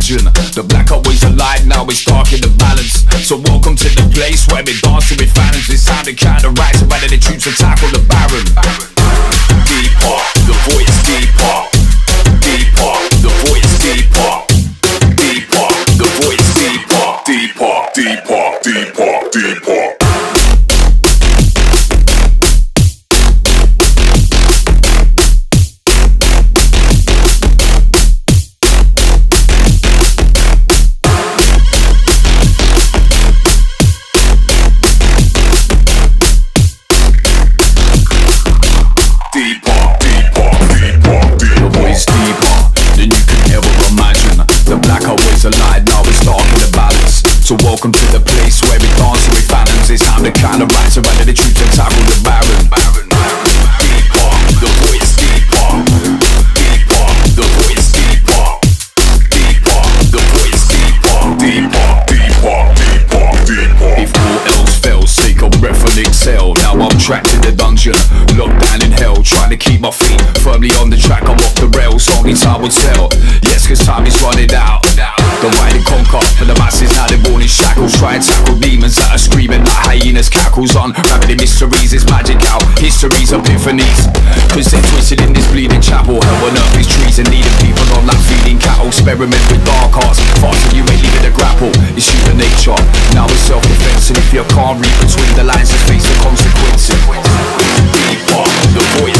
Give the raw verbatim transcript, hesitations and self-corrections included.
imagine. The black always alive, now it's dark in the balance. So welcome to the place where we're dancing with phantoms. It sounded kinda right, so whether the troops will tackle the Baron. Deeper, the voice deeper. Deeper, the voice deeper. Deeper, the voice deeper. Deeper, deeper, deeper, deeper. Alive, now it's dark in the balance. So welcome to the place where we dancing with phantoms. It's time to kind of rise around the truth and tackle the Baron. Deeper, the voice deeper. Deeper, the voice deeper. Deeper, the voice deeper. Deeper, deeper, deeper, deeper. If all else fails, take a breath and exhale. Now I'm trapped in the dungeon, locked down in hell, trying to keep my feet firmly on the track. I'm off the rails, only time will tell. Yes, cause time is running out. The ride and conquer for the masses, now they're born in shackles. Try and tackle demons that are screaming like hyenas. Cackles on, rabbiting mysteries, it's magic out. History's epiphanies, cause they're twisted in this bleeding chapel. Hell on earth is treason, needing people on like feeding cattle. Experiment with dark arts, faster you ain't leaving the grapple. It's human nature, now it's self-defense. And if you can't read between the lines, just face the consequences. Deeper, the voice